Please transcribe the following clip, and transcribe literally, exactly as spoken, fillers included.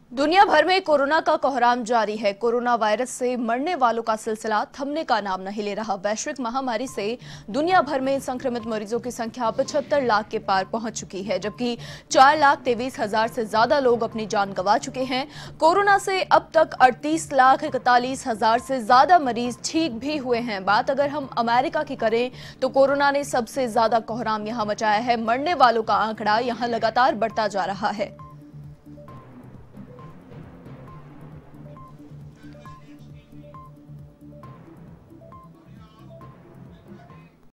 दुनिया भर में कोरोना का कोहराम जारी है। कोरोना वायरस से मरने वालों का सिलसिला थमने का नाम नहीं ले रहा। वैश्विक महामारी से दुनिया भर में संक्रमित मरीजों की संख्या पचहत्तर लाख के पार पहुंच चुकी है, जबकि चार लाख तेईस हजार से ज्यादा लोग अपनी जान गंवा चुके हैं। कोरोना से अब तक अड़तीस लाख इकतालीस हजार से ज्यादा मरीज ठीक भी हुए हैं। बात अगर हम अमेरिका की करें तो कोरोना ने सबसे ज्यादा कोहराम यहां मचाया है। मरने वालों का आंकड़ा यहां लगातार बढ़ता जा रहा है।